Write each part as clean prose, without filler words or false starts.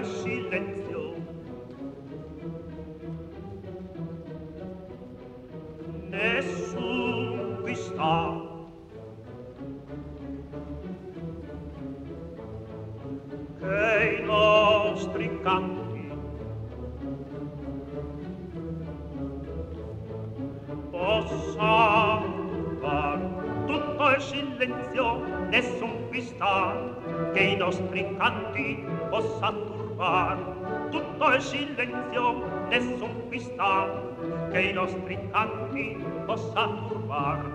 silenzio. Nessun qui sta. Che i nostri canti possa far tutto il silenzio, nessun qui sta, che i nostri canti possa turbar. Tutto il silenzio, nessun qui sta, che i nostri canti possa turbar.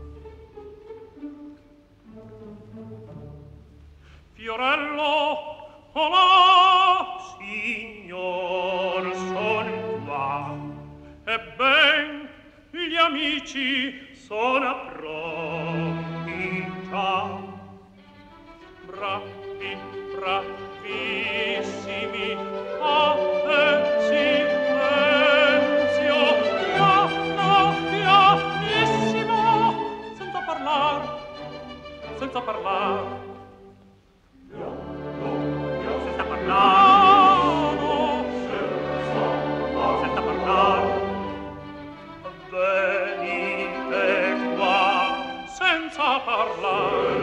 Fiorello, olà, signor, son qua, e ben gli amici sono pronti già. Bravi, bravissimi, fate silenzio, pianissimo, senza parlar, senza parlar. Senza parlare, senza parlare, venite qua, senza parlare,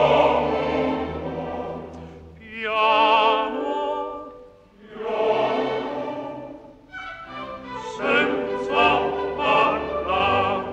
piano, senza parlare.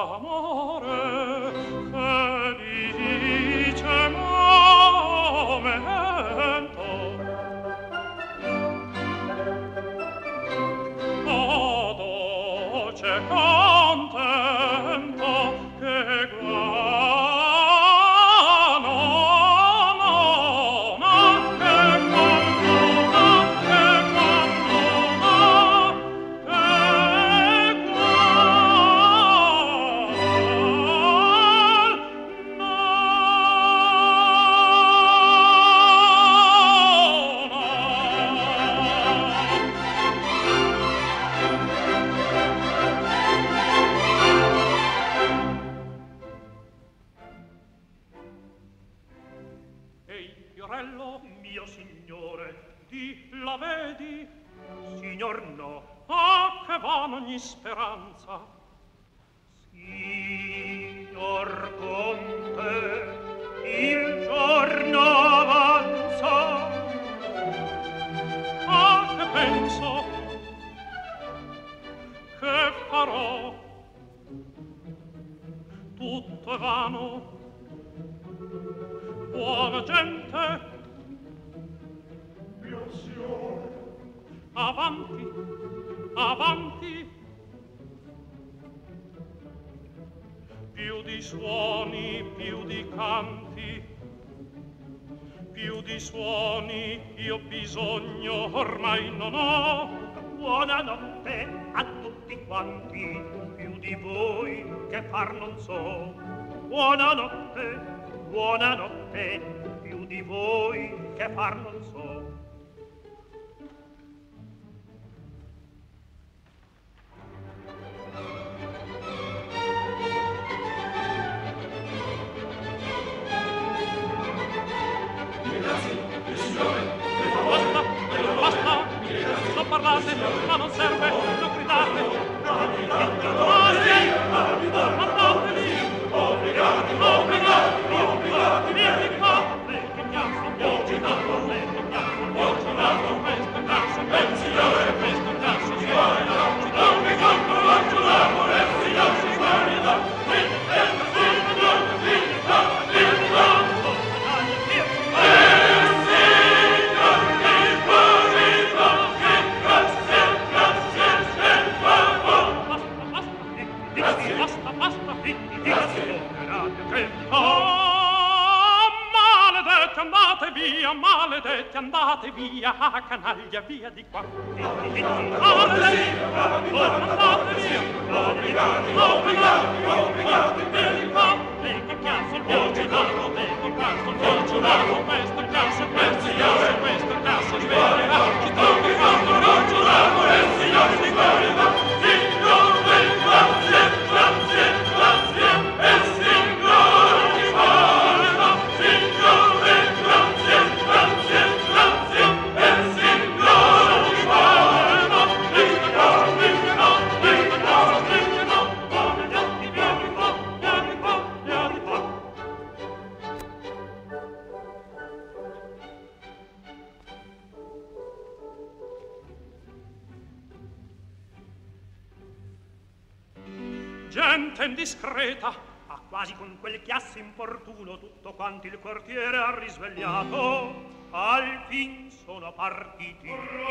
Gente indiscreta, ha quasi con quel chiasso importuno tutto quanto il quartiere ha risvegliato, al fin sono partiti.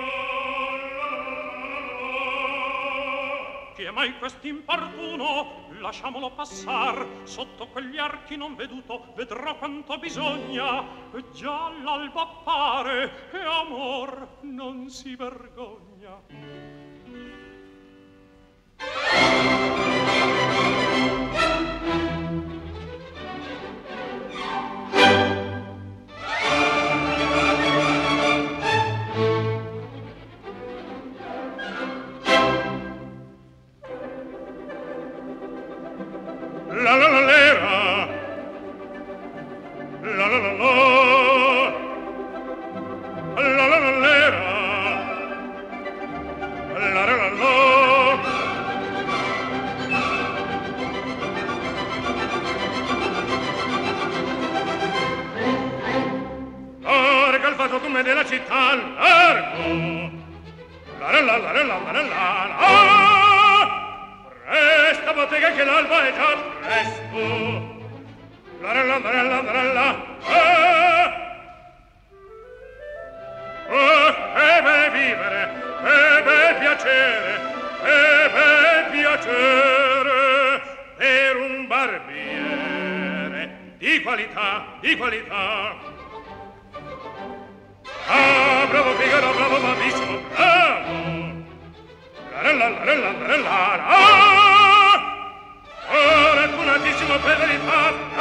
Chi è mai quest'importuno? Lasciamolo passar, sotto quegli archi non veduto vedrò quanto bisogna, e già l'alba appare e amor non si vergogna. La la la lera, la la la la, la la la lera, la la la la. Larga il fatto come della città, largo, la la la la la la la la la. Resta questa bottega che l'alba è già presto. La la la la la la la. Bel vivere, bel piacere, bel piacere per un barbiere di qualità, di qualità. Ah, bravo Figaro, bravo, bravissimo, bravo. La la la la la la la la. Ora tu un altissimo per verità.